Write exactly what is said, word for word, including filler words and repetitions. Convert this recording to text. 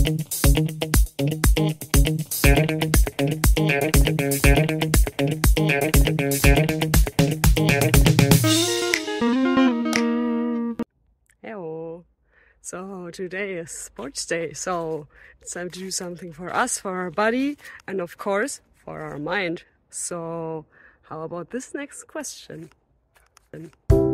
Hello. So today is sports day, so it's time to do something for us, for our body, and of course for our mind. So how about this next question?